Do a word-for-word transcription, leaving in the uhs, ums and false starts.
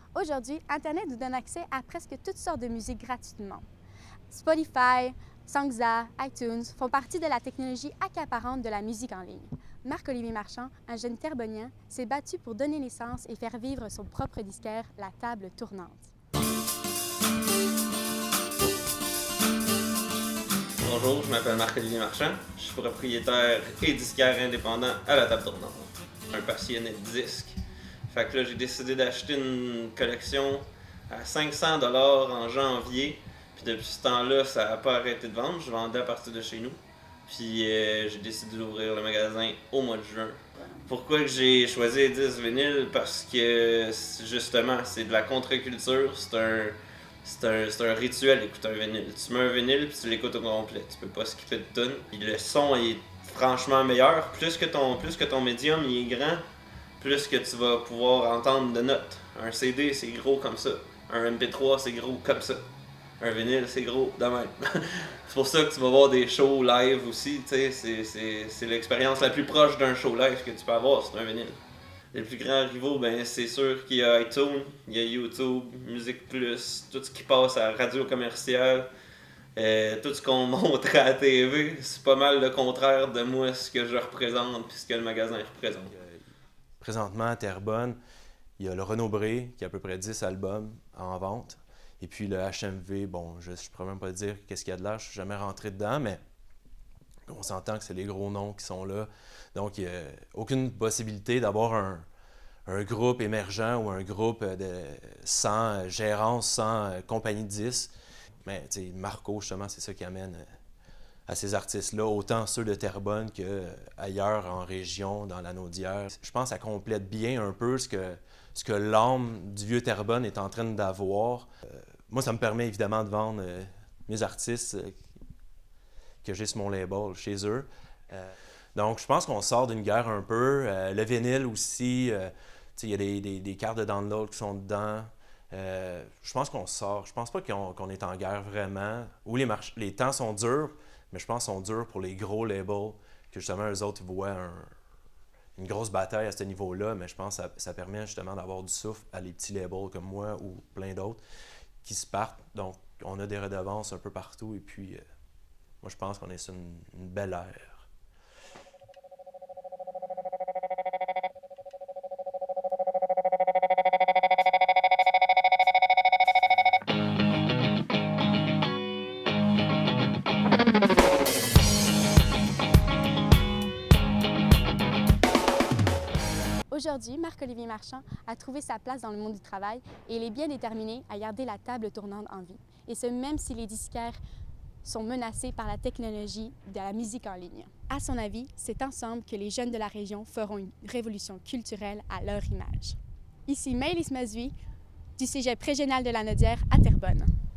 Aujourd'hui, Internet nous donne accès à presque toutes sortes de musique gratuitement. Spotify, Songza, iTunes font partie de la technologie accaparante de la musique en ligne. Marc-Olivier Marchand, un jeune Terrebonien, s'est battu pour donner naissance et faire vivre son propre disquaire, La Table Tournante. Bonjour, je m'appelle Marc-Olivier Marchand, je suis propriétaire et disquaire indépendant à La Table Tournante. Un passionné de disques. Fait que là, j'ai décidé d'acheter une collection à cinq cents dollars en janvier. Puis depuis ce temps-là, ça n'a pas arrêté de vendre. Je vendais à partir de chez nous. Puis euh, j'ai décidé d'ouvrir le magasin au mois de juin. Pourquoi que j'ai choisi les disques vinyles? Parce que justement, c'est de la contre-culture. C'est un, c'est un, c'est un rituel d'écouter un vinyle. Tu mets un vinyle puis tu l'écoutes au complet. Tu peux pas skipper de tune. Puis le son est franchement meilleur. Plus que ton, plus que ton médium il est grand, plus que tu vas pouvoir entendre de notes. Un C D, c'est gros comme ça. Un M P trois, c'est gros comme ça. Un vinyle, c'est gros de même. C'est pour ça que tu vas voir des shows live aussi. C'est, c'est, c'est l'expérience la plus proche d'un show live que tu peux avoir, c'est un vinyle. Les plus grands rivaux, ben, c'est sûr qu'il y a iTunes, il y a YouTube, Musique Plus, tout ce qui passe à la radio commerciale, euh, tout ce qu'on montre à la T V, c'est pas mal le contraire de moi, ce que je représente et ce que le magasin représente. Présentement, à Terrebonne, il y a le Renaud-Bré qui a à peu près dix albums en vente. Et puis le H M V, bon, je ne pourrais même pas dire qu'est-ce qu'il y a de là, je ne suis jamais rentré dedans, mais on s'entend que c'est les gros noms qui sont là. Donc, il n'y a aucune possibilité d'avoir un, un groupe émergent ou un groupe de, sans gérance, sans compagnie de disques. Mais tu sais, Marco, justement, c'est ça qui amène à ces artistes-là, autant ceux de Terrebonne qu'ailleurs en région, dans la Naudière. Je pense que ça complète bien un peu ce que, ce que l'âme du vieux Terrebonne est en train d'avoir. Euh, moi, ça me permet évidemment de vendre euh, mes artistes euh, que j'ai sur mon label chez eux. Euh, donc, je pense qu'on sort d'une guerre un peu. Euh, le vinyle aussi, euh, il y a des, des, des cartes de download qui sont dedans. Euh, je pense qu'on sort. Je pense pas qu'on, qu'on est en guerre vraiment. Où les, march- les temps sont durs, mais je pense qu'ils sont durs pour les gros labels, que justement, eux autres, ils voient un, une grosse bataille à ce niveau-là, mais je pense que ça, ça permet justement d'avoir du souffle à les petits labels comme moi ou plein d'autres qui se partent. Donc, on a des redevances un peu partout et puis, euh, moi, je pense qu'on est sur une, une belle ère. Aujourd'hui, Marc-Olivier Marchand a trouvé sa place dans le monde du travail et il est bien déterminé à garder la table tournante en vie. Et ce, même si les disquaires sont menacés par la technologie de la musique en ligne. À son avis, c'est ensemble que les jeunes de la région feront une révolution culturelle à leur image. Ici Maëlys Mazui, du Cégep régional de la Naudière à Terrebonne.